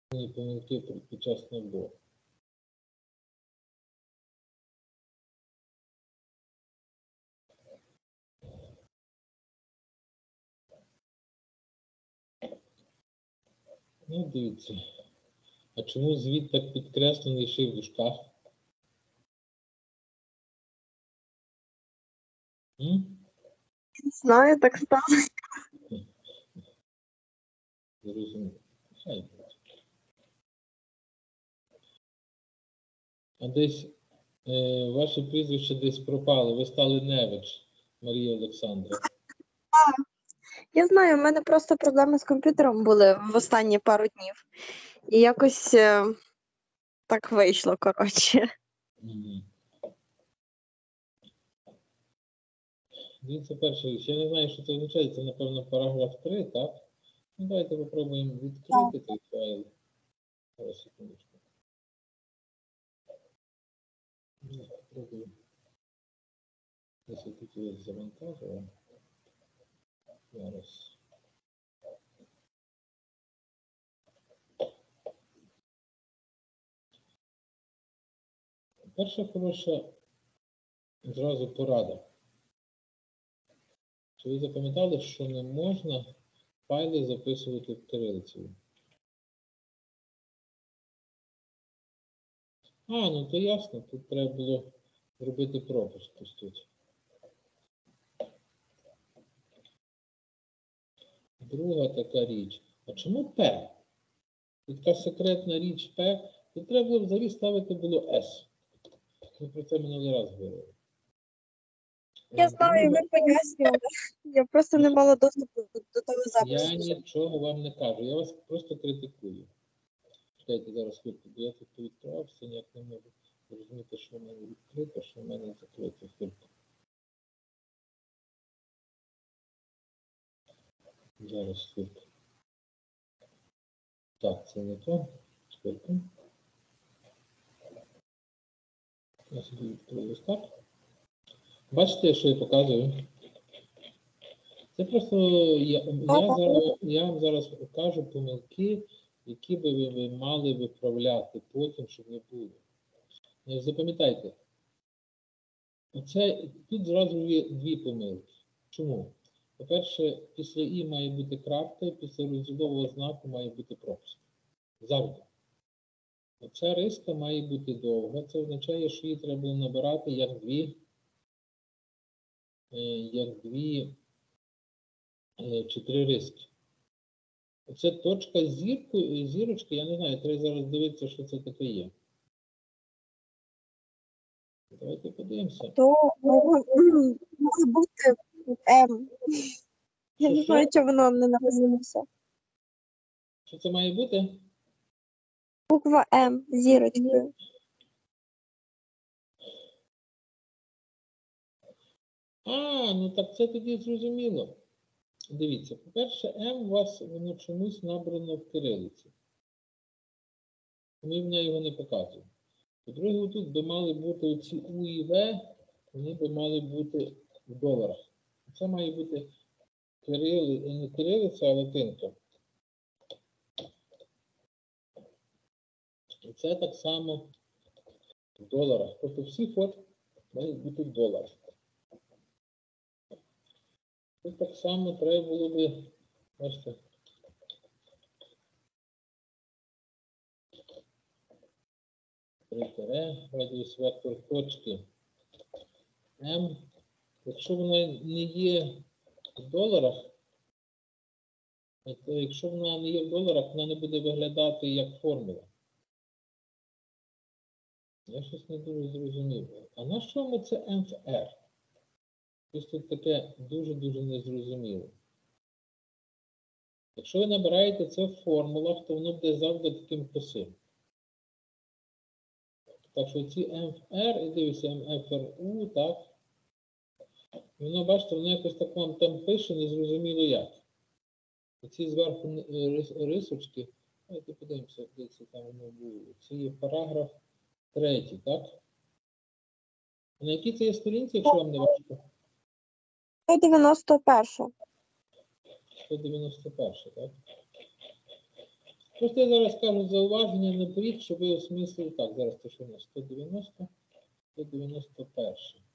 помилки під час набору. Ну, дивіться. А чому звіт так підкреслений ще й в дужках? Не знаю, так сталося. Зрозуміло. А десь ваше прізвище десь пропало. Ви стали Невич, Марія Олександра. Я знаю, в мене просто проблеми з комп'ютером були в останні пару днів. І якось так вийшло, коротше. Угу. Дивіться, перша річ. Я не знаю, що це означає. Це, напевно, параграф 3, так? Ну, давайте попробуємо відкрити той файл. Зараз, секундочку. Попробую. Десь я тут його завантажував. Зараз. Перша хороша зразу порада. Чи ви запам'ятали, що не можна файли записувати в кирилицею? Ну то ясно, тут треба було зробити пропуск тут. Друга така річ. А чому П? Тут така секретна річ П. Тут треба було взагалі ставити було С. Ми про це минулий раз говорили. Я знаю, ви пояснювали. Я просто не мала доступу до того запису. Я нічого вам не кажу, я вас просто критикую. Чекайте, зараз хвильку, бо я тут відкривався, ніяк не можу зрозуміти, що в мене відкрито, що в мене закрито. Хвильку. Зараз хвильку. Так, це не то. Хвильку. Я собі відкрию ось так. Бачите, що я показую? Це просто я вам зараз покажу помилки, які би ви мали виправляти потім, щоб не було. Запам'ятайте, тут зразу є дві помилки. Чому? По-перше, після І має бути крапка, після розділового знаку має бути пропуск. Завжди. Оця риска має бути довга. Це означає, що її треба було набирати як чи три риски. Оце точка зірочки, я не знаю, треба зараз дивитися, що це таке є. Давайте подивимося. То може бути М. Я не знаю, чого воно не написалося. Що це має бути? Буква М з зірочкою. Ну так це тоді зрозуміло. Дивіться, по-перше, М у вас воно чомусь набрано в кирилиці. Ми в неї його не показуємо. По-друге, тут би мали бути оці У і В, вони би мали бути в доларах. Це має бути не кирилиця, а латинка. І це так само в доларах. Тобто всі фото мають бути в доларах. Тут так само треба було би, бачите, радіус вектор точки М. Якщо вона не є в доларах, то якщо вона не є в доларах, вона не буде виглядати як формула. Я щось не дуже зрозумів. А на що ми це МФР? Щось тут таке дуже-дуже незрозуміло. Якщо ви набираєте це в формулах, то воно буде завжди таким косим. Так що ці МФР, і дивіться, МФРУ, так? Воно, бачите, воно якось так вам там пише, незрозуміло як. Оці зверху рисочки, давайте подивимося, де це там воно було. Це є параграф 3, так? А на якій це є сторінці, якщо вам не важко? 191. 191, так? Просто я зараз кажу зауваження наперед, щоб ви осмислили. Так, зараз це що у нас 190, 191.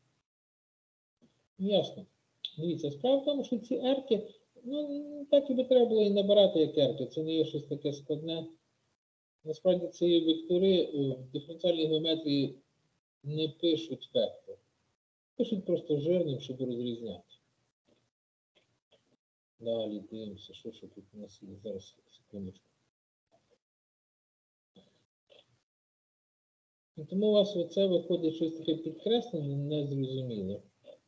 Ну, ясно. Дивіться, справа в тому, що ці ерки, ну, так і би треба було і набирати як ерки. Це не є щось таке складне. Насправді ці вектори в диференціальній геометрії не пишуть вектор. Пишуть просто жирним, щоб розрізняти. Далі дивимося, що тут у нас є. Зараз, секундочку. І тому у вас оце виходить щось таке підкреслене, незрозуміле.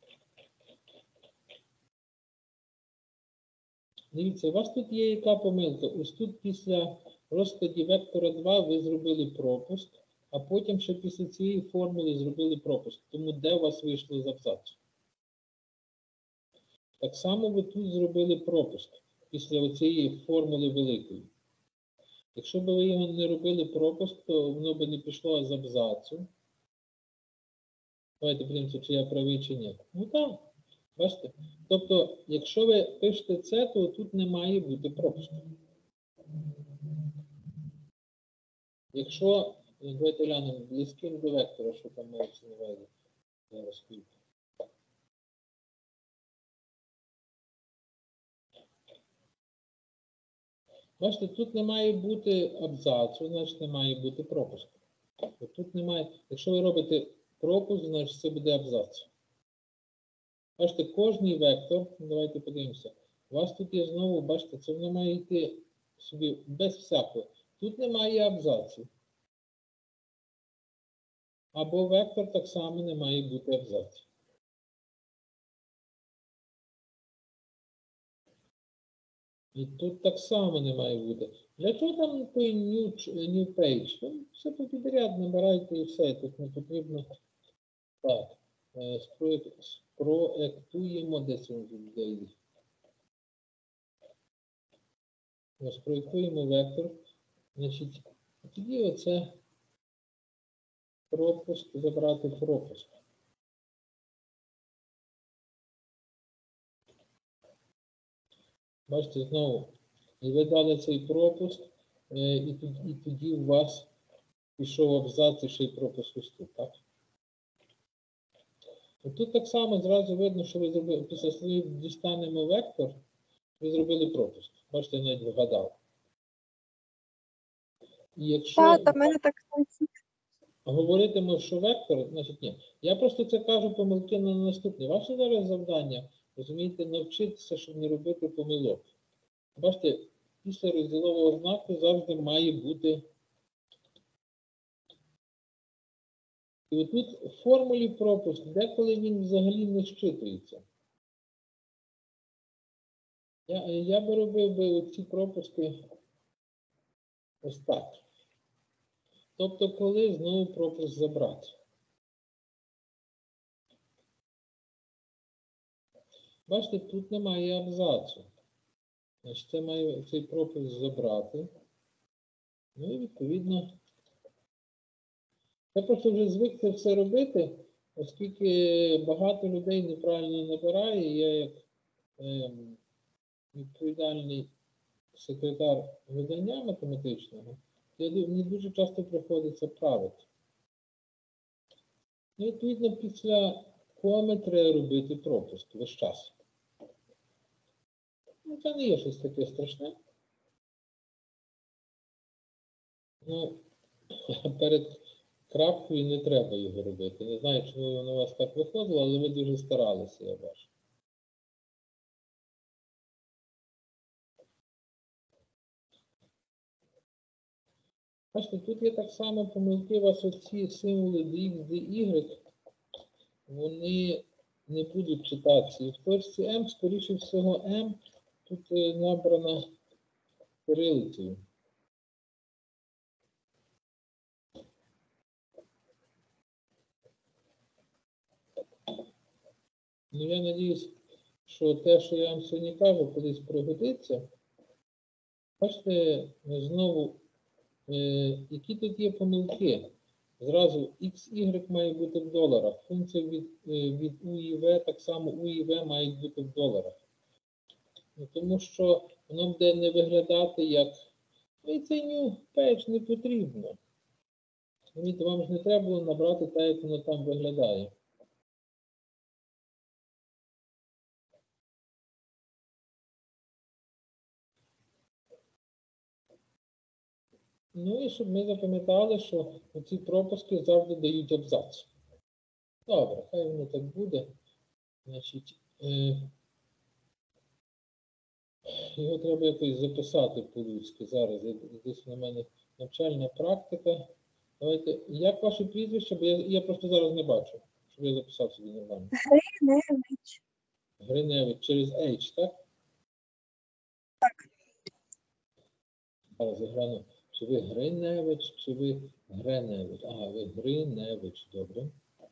Дивіться, у вас тут є яка помилка. Ось тут після розкладів вектора 2 ви зробили пропуск, а потім ще після цієї формули зробили пропуск. Тому де у вас вийшло з абзацу? Так само ви тут зробили пропуск після цієї формули великої. Якщо б ви його не робили пропуск, то воно б не пішло з абзацу. Давайте подивимося, чи я правий, чи ні. Ну так, бачите? Тобто, якщо ви пишете це, то тут не має бути пропуску. Якщо, давайте глянемо, близьким до вектора, що там мається на увазі. Зараз скільки. Бачите, тут не має бути абзацу, значить не має бути пропуску. Тут немає, якщо ви робите пропуск, значить це буде абзац. Бачите, кожний вектор, давайте подивимося, у вас тут є знову, бачите, це воно має йти собі без всякого. Тут немає абзаців. Або вектор так само не має бути абзац. І тут так само не має бути. Для чого там той new page? Ну, все по підряд набирайте і все. Тут не потрібно. Так. Спроектуємо, десь він тут дійде. Спроектуємо вектор. Значить, тоді оце пропуск, забрати пропуск. Бачите, знову, і ви дали цей пропуск, і тоді у вас пішов абзац і ще й пропуск ось тут, так? Тут так само зразу видно, що ви зробили, після слів дістанемо вектор, ви зробили пропуск. Бачите, я навіть вгадав. І якщо Так, до мене так само. говоритимемо, що вектор, значить ні. Я просто це кажу помилки на наступне. Ваше зараз завдання, розумієте, навчитися, щоб не робити помилок. Бачите, після розділового знаку завжди має бути. І отут в формулі пропуск, деколи він взагалі не щитується. Я би робив оці пропуски ось так. Тобто, коли знову пропуск забрати. Бачите, тут немає абзацу. Значить, це має цей пропуск забрати. Ну і відповідно. Я просто вже звик це все робити, оскільки багато людей неправильно набирає, і я як відповідальний секретар видання математичного, мені дуже часто приходиться правити. Ну, відповідно, після коми треба робити пропуск весь час. Ну, це не є щось таке страшне. Ну, перед крапкою не треба його робити. Не знаю, чому воно у вас так виходило, але ви дуже старалися, я бачу. Бачите, тут є так само помилки, у вас оці символи dx, dy, вони не будуть читатися. І в точці m, скоріше всього, m тут набрана кирилицею. Ну, я надіюсь, що те, що я вам сьогодні кажу, колись пригодиться. Бачите, знову, які тут є помилки. Зразу XY має бути в доларах. Функція від U і V, так само U і V мають бути в доларах. Тому що воно буде не виглядати як І цей new page не потрібно. Вам ж не треба було набрати те, як воно там виглядає. Ну і щоб ми запам'ятали, що ці пропуски завжди дають абзац. Добре, хай воно так буде. Значить, його треба якось записати по-людськи. Зараз десь на мене навчальна практика. Давайте, як ваше прізвище? Бо я просто зараз не бачу, щоб я записав собі нормально. Гриневич. Гриневич через H, так? Так. Зараз я гляну, чи ви Гриневич, чи ви Гриневич. Ага, ви Гриневич, добре.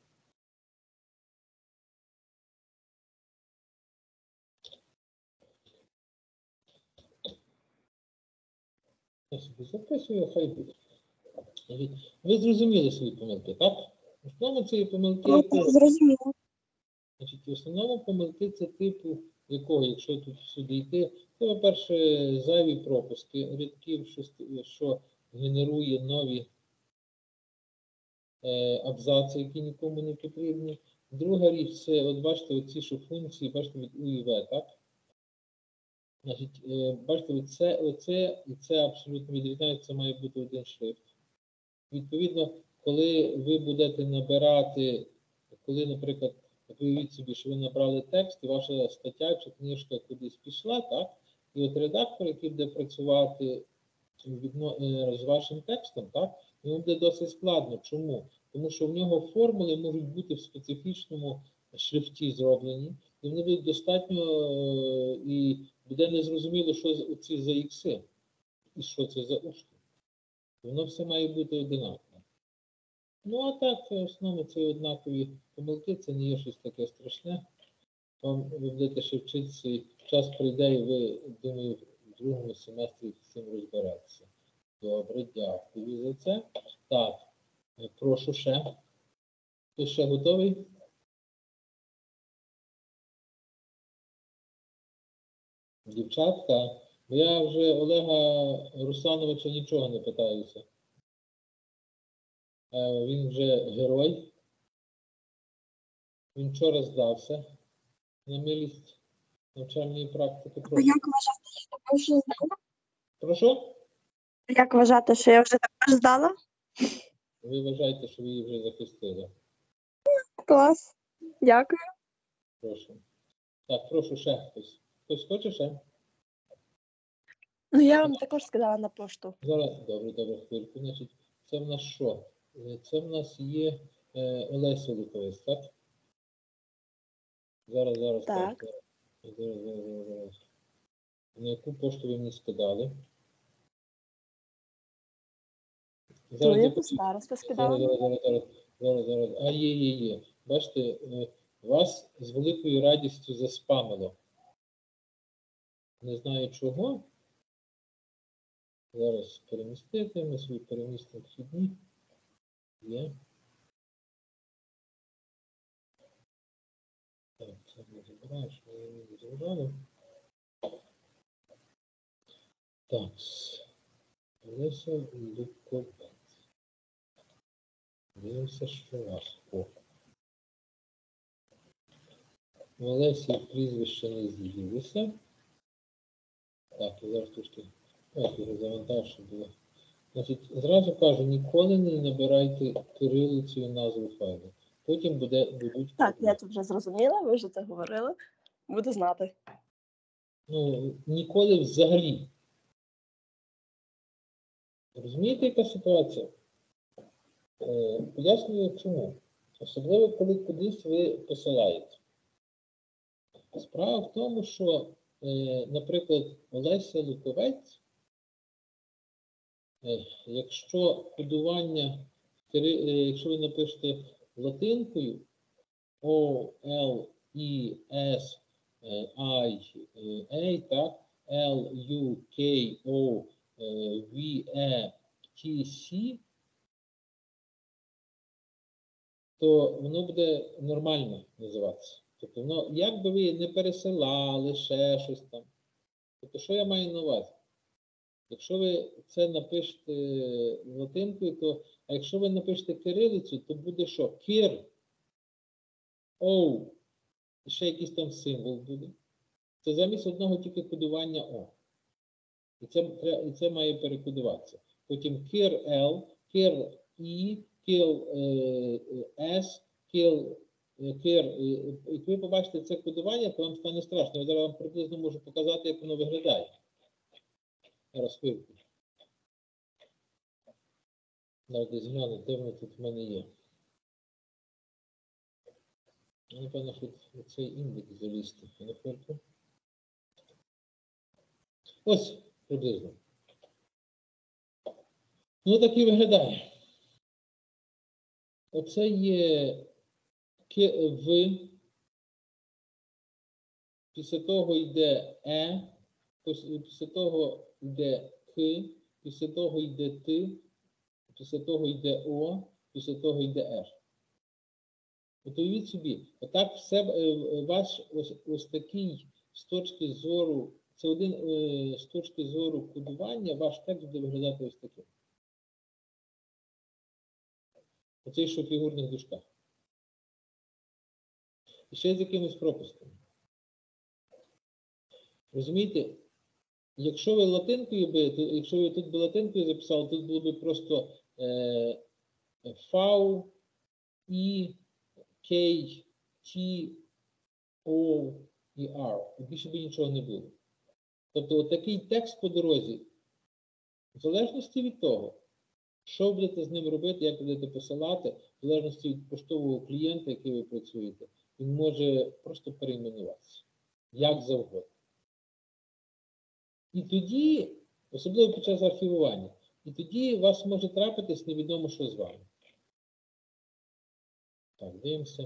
Я собі записую, хай буде. Ви зрозуміли свої помилки, так? В основному ці помилки... Ну, так, зрозуміло. Значить, в основному помилки це типу, якого, якщо тут сюди йти, це, по-перше, зайві пропуски рядків, що генерує нові абзаци, які нікому не потрібні. Друга річ, це, от бачите, оці що функції, бачите, від U і V, так? Значить, бачите, оце і це абсолютно відрізняється, це має бути один шрифт. Відповідно, коли ви будете набирати, коли, наприклад, уявіть собі, що ви набрали текст, і ваша стаття чи книжка кудись пішла, так? І от редактор, який буде працювати з вашим текстом, так, йому буде досить складно. Чому? Тому що в нього формули можуть бути в специфічному шрифті зроблені, і вони будуть достатньо, і буде незрозуміло, що ці за ікси, і що це за ушки. Воно все має бути одинаково. Ну, а так, в основному це однакові помилки, це не є щось таке страшне. Ви будете ще вчитися, і час прийде, і ви, думаю, в другому семестрі з цим розберетеся. Добре, дякую за це. Так, прошу ще. Хто ще готовий? Дівчатка, бо я вже Олега Руслановича нічого не питаюся. Він вже герой. Він вчора здався на милість навчальної практики. А як вважати, що я вже здала? Прошу? Як вважати, що я вже також здала? Ви вважаєте, що ви її вже захистили. Клас. Дякую. Прошу. Так, прошу ще хтось. Хтось хоче ще? Ну, я вам також скидала на пошту. Зараз, добре, хвильку. Значить, це в нас що? Це в нас є Олеся Луковець, так? Зараз. Так. Зараз. На яку пошту ви мені скидали? То я по старосту скидала. Зараз. А, є. Бачите, вас з великою радістю заспамило. Не знаю чого. Зараз перемістити, ми свої перемістимо вхідні. Є. Так, це не забираєш, ми її не забрали. Так, Олеся Луковець. Дивимося, що у вас. У Олесі прізвище не з'явилося. Так, і зараз трошки його завантажу було. Значить, зразу кажу, ніколи не набирайте кирилицею назву файлу. Потім будуть... Так, я це вже зрозуміла, ви вже це говорили. Буду знати. Ну, ніколи взагалі. Розумієте, яка ситуація? Пояснюю чому. Особливо, коли кудись ви посилаєте. Справа в тому, що, наприклад, Олеся Луковець, якщо кодування, якщо ви напишете латинкою O, L, E, S, I, A, так, L, U, K, O, V, E, T, C, то воно буде нормально називатися. Тобто, воно, як би ви не пересилали ще щось там. Тобто, що я маю на увазі? Якщо ви це напишете латинкою, то, а якщо ви напишете кирилицю, то буде що? Кир, оу, і ще якийсь там символ буде. Це замість одного тільки кодування О. І це має перекодуватися. Потім кир L, кир І, кил С, кир. Як ви побачите це кодування, то вам стане страшно. Я зараз вам приблизно можу показати, як воно виглядає. Зараз хвилку. Навіть десь гляну, де воно тут в мене є. Напевно, що цей індекс залізти. На хвилку. Ось, приблизно. Ну, так і виглядає. Оце є В, після того йде після того йде К, після того йде Т, після того йде О, після того йде Р. От уявіть собі, отак все, ваш ось такий з точки зору, це один з точки зору кодування, ваш текст буде виглядати ось таким. Оцей, що в фігурних дужках. І ще з якимось пропуском. Розумієте, якщо ви латинкою якщо ви тут би латинкою записали, тут було б просто V, І, К, Т, О і R. І більше б нічого не було. Тобто от такий текст по дорозі, в залежності від того, що будете з ним робити, як будете посилати, в залежності від поштового клієнта, який ви працюєте, він може просто перейменуватися. Як завгодно. І тоді, особливо під час архівування, і тоді у вас може трапитись невідомо, що з вами. Так, дивимося.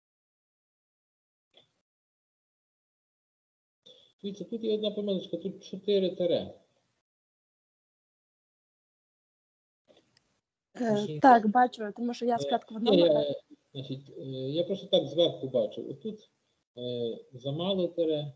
Дивіться, тут є одна помилочка, тут 4 тире. Так, бачу, тому що я спочатку в одному. Я просто так зверху бачу. Отут замало тире.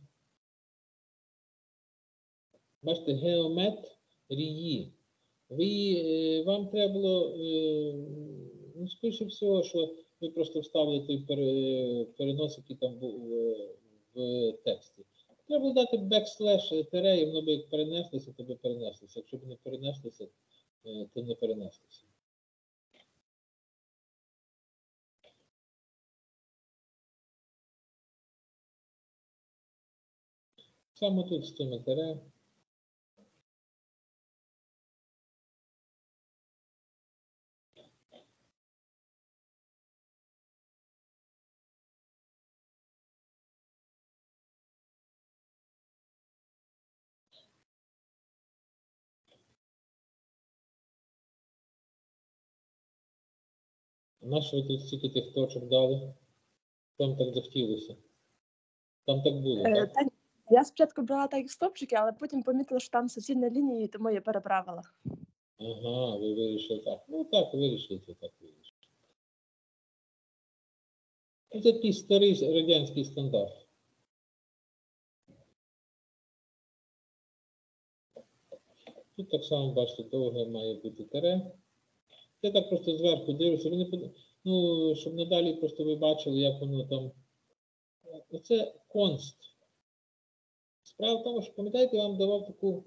Бачите, геометрії. Вам треба було, ну, скоріше всього, що ви просто вставили той перенос, який там був в тексті. Треба було дати бекслеш тире, і воно би як перенеслося, то би перенеслося. Якщо б не перенеслося, то не перенеслося. Саме тут з цими тире. Нащо ви тут стільки тих точок дали? Там так захотілося. Там так було, так? Я спочатку брала так як стопчики, але потім помітила, що там суцільна лінія, і тому я переправила. Ага, ви вирішили так. Ну так, вирішили, то так вирішили. Це такий старий радянський стандарт. Тут так само, бачите, довге має бути тире. Я так просто зверху дивлюся, ну, щоб надалі просто ви бачили, як воно там. Оце конст. Справа в тому, що, пам'ятаєте, я вам давав таку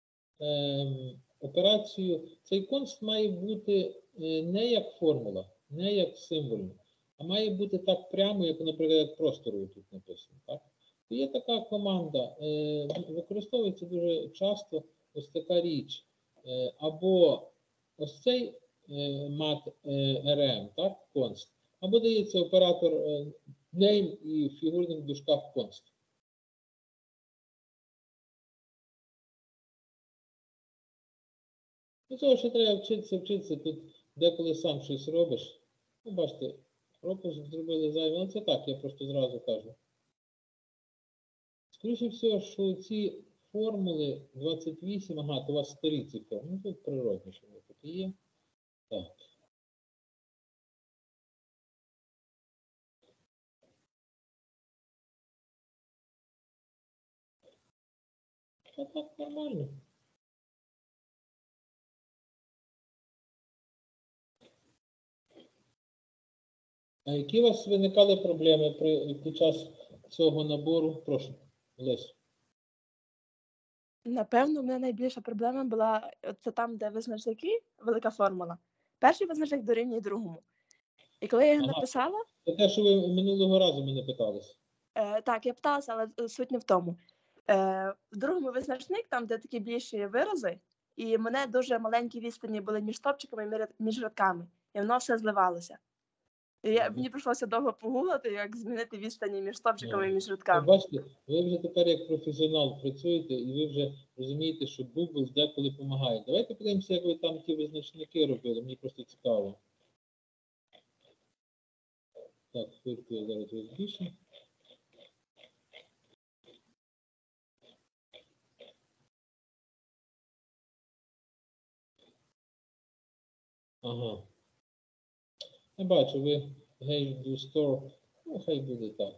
операцію. Цей конст має бути не як формула, не як символьно, а має бути так прямо, як, наприклад, як просторою тут написано. Так? І є така команда, використовується дуже часто ось така річ. Або ось цей mat rm, так, const, або дається оператор name і в фігурних дужках const. До цього ще треба вчитися, тут деколи сам щось робиш. Ну, бачите, пропуск зробили зайве, але це так, я просто зразу кажу. Скоріше всього, що ці формули 28, ага, то у вас старі ці формули, ну тут природні, що вони такі є. Так. А так нормально. А які у вас виникали проблеми під час цього набору? Прошу, Лесь. Напевно, в мене найбільша проблема була це там, де визначники, велика формула. Перший визначник дорівнює другому. І коли я його Ага. написала, Це те, що ви минулого разу мене питалися. так, я питалася, але суть не в тому. В другому визначник, там, де такі більші вирази, і в мене дуже маленькі відстані були між стопчиками і між рядками, і воно все зливалося. І мені прийшлося довго погуглити, як змінити відстані між стопчиками і між Ви рядками. бачите, ви вже тепер як професіонал працюєте, і ви вже розумієте, що Google деколи допомагає. Давайте подивимося, як ви там ті визначники робили, мені просто цікаво. Так, хвильку я зараз розбільшу. Ага. Я бачу, ви Gage do store. Ну, хай буде так.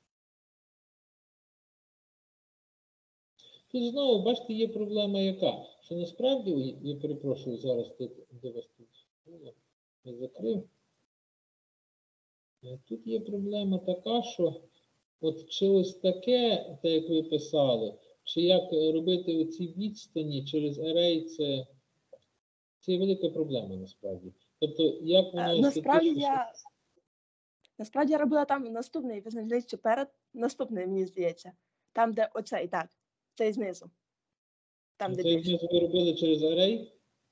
Тут знову, бачите, є проблема яка? Що насправді, я перепрошую зараз, де вас тут було, я закрив. Тут є проблема така, що от чи ось таке, так як ви писали, чи як робити оці відстані через array, це є велика проблема насправді. Тобто, як воно Насправді я робила там наступний визначник, чи перед наступний, мені здається. Там, де оцей, так, цей знизу. Там, де Цей більше. знизу ви робили через array?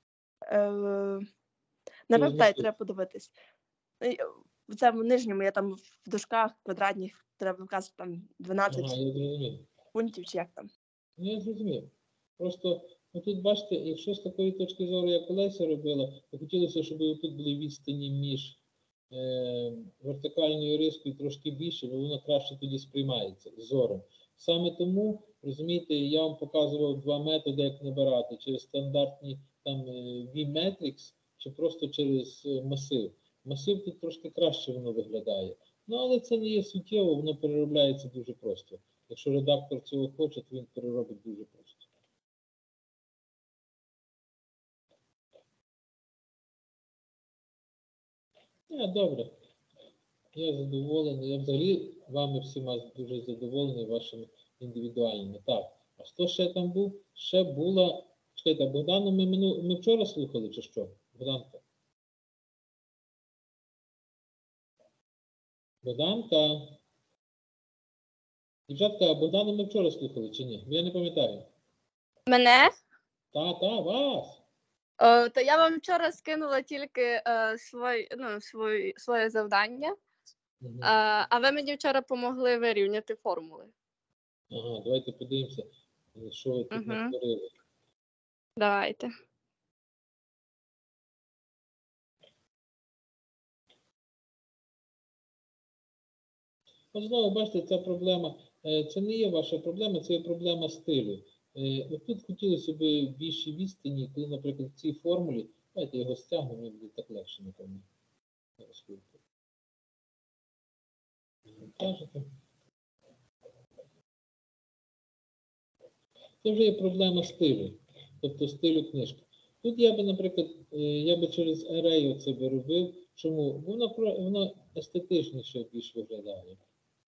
Не пам'ятаю, треба подивитись. В цьому нижньому, я там в дужках квадратних треба вказати там 12 Ага, я зрозумів. пунктів, чи як там. Ну, я зрозумів. Просто, тут бачите, якщо з такої точки зору, як Олеся робила, то хотілося, щоб тут були відстані між вертикальною рискою трошки більше, бо воно краще тоді сприймається зором. Саме тому, розумієте, я вам показував два методи, як набирати, через стандартні там V-Matrix, чи просто через масив. Масив тут трошки краще воно виглядає. Ну, але це не є суттєво, воно переробляється дуже просто. Якщо редактор цього хоче, то він переробить дуже просто. Добре. Я задоволений. Я взагалі вами всіма дуже задоволений, вашими індивідуальними. Так, а хто ще там був? Ще була... Чекайте, Богдану ми вчора слухали, чи що? Богданка? Богданка? Дівчатка, Богдану ми вчора слухали, чи ні? Я не пам'ятаю. Мене? Та, вас. То я вам вчора скинула тільки своє завдання, Угу. а ви мені вчора допомогли вирівняти формули. Ага, давайте подивимося, що ви тут натворили. Давайте. Знову, бачите, ця проблема, це не є ваша проблема, це є проблема стилю. Тут хотілося б більші відстані, коли, наприклад, в цій формулі, давайте його стягнемо, мені буде так легше, напевно. Це вже є проблема стилю, тобто стилю книжки. Тут я би, наприклад, через array оце би робив. Чому? Воно естетичніше більш виглядає.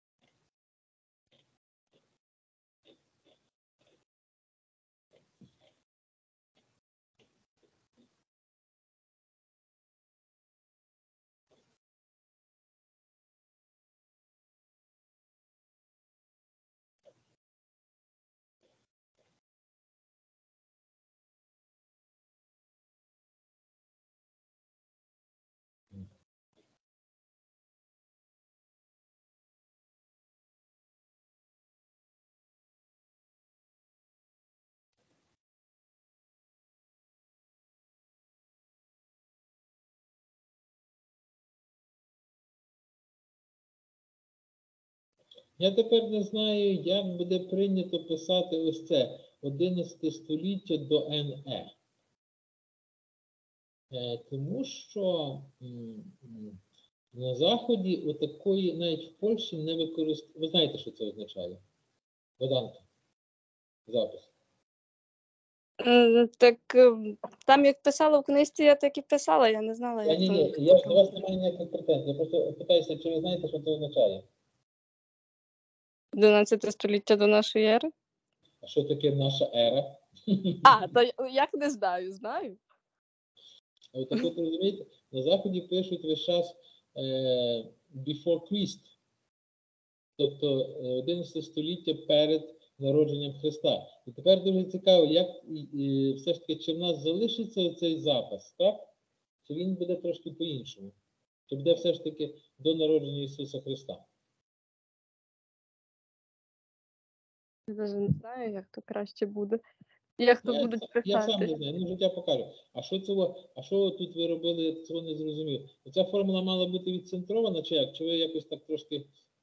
Я тепер не знаю, як буде прийнято писати ось це 11 століття до НЕ. Тому що на Заході отакої, навіть в Польщі, не використовують. Ви знаєте, що це означає? Богданка. Запис. Так там як писала в книжці, я так і писала, я не знала, як Ні, то. я до вас не маю ніяких претензій. Я просто питаюся, чи ви знаєте, що це означає? 11 століття до нашої ери. А що таке наша ера? То як не знаю, знаю. А от от розумієте, на Заході пишуть весь час before Christ, тобто 11 століття перед народженням Христа. І тепер дуже цікаво, як все ж таки, чи в нас залишиться цей запас, так? Чи він буде трошки по-іншому? Чи буде все ж таки до народження Ісуса Христа? Я навіть не знаю, як то краще буде. Як то будуть Я сам писати. не знаю, ну життя покаже. А що тут ви робили, я цього не зрозумів? Ця формула мала бути відцентрована, чи як? Чи ви якось так трошки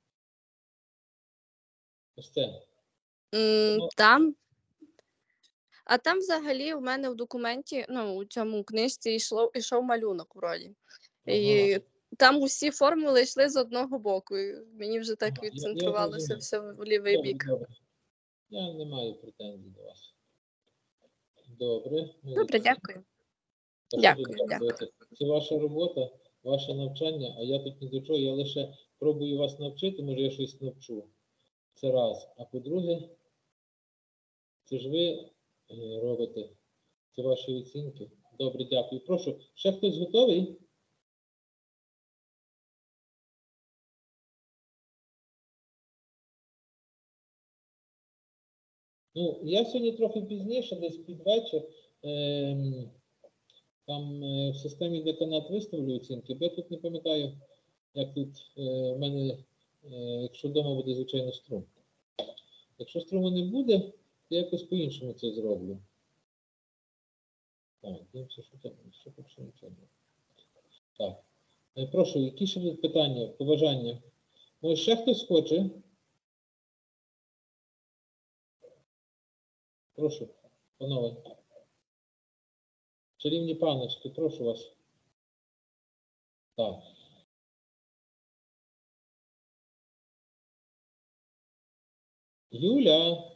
ось це? Ну. Там. А там взагалі у мене в документі, у цьому книжці йшов малюнок вроді. І там усі формули йшли з одного боку. І мені вже так Я відцентрувалося зрозумів. все в лівий Добре, бік. добре. Я не маю претензій до вас. Добре. Добре, дякую. Та що Дякую, тут дякувати? Це ваша робота, ваше навчання, а я тут ні до чого, я лише пробую вас навчити, може я щось навчу. Це раз. А по-друге, це ж ви робите, це ваші оцінки. Добре, дякую. Прошу, ще хтось готовий? Ну, я сьогодні трохи пізніше, десь під вечір, там в системі деканат виставлю оцінки, бо я тут не пам'ятаю, як тут в мене, якщо вдома буде, звичайно, струм. Якщо струму не буде, то я якось по-іншому це зроблю. Так, дивимося, що там, що поки що нічого не. Так. Прошу, які ще будуть питання, побажання? Може, ще хтось хоче? Прошу, панове. Чарівні паночки, прошу вас. Так. Юля.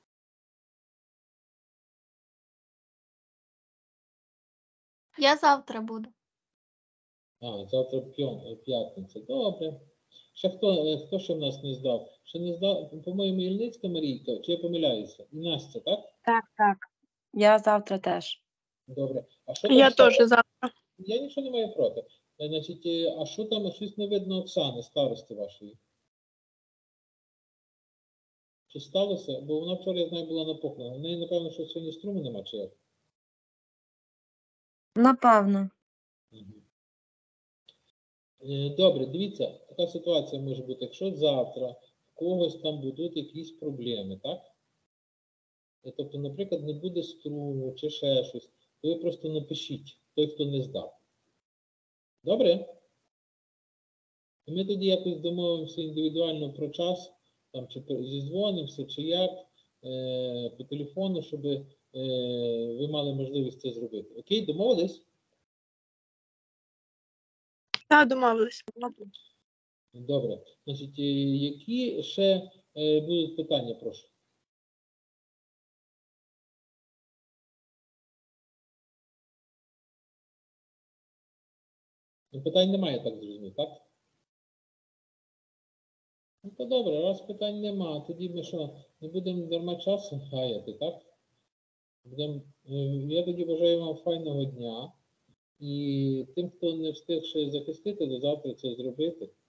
Я завтра буду. Завтра п'ятниця. Добре. Ще хто ще в нас не здав? Ще не здав, по-моєму, Ільницька Марійка, чи я помиляюся? І Настя, так? Так. Я завтра теж. Добре. А що Я там? теж завтра. Я нічого не маю проти. Значить, а що там, щось не видно Оксани, старости вашої? Чи сталося? Бо вона вчора, я знаю, була на похоронах. В неї, напевно, що сьогодні струму нема, чи як? Напевно. Добре, дивіться, така ситуація може бути, якщо завтра в когось там будуть якісь проблеми, так? Тобто, наприклад, не буде струму чи ще щось, то ви просто напишіть, той, хто не здав. Добре? І ми тоді якось домовимося індивідуально про час, там, чи зізвонимося, чи як, по телефону, щоб ви мали можливість це зробити. Окей, домовились? Так, домовились. Добре. Значить, які ще будуть питання, прошу? Питань немає, так зрозумів, так? Ну, то добре, раз питань нема, тоді ми що, не будемо дарма часу гаяти, так? Я тоді бажаю вам файного дня. І тим, хто не встиг ще захистити, до завтра це зробити.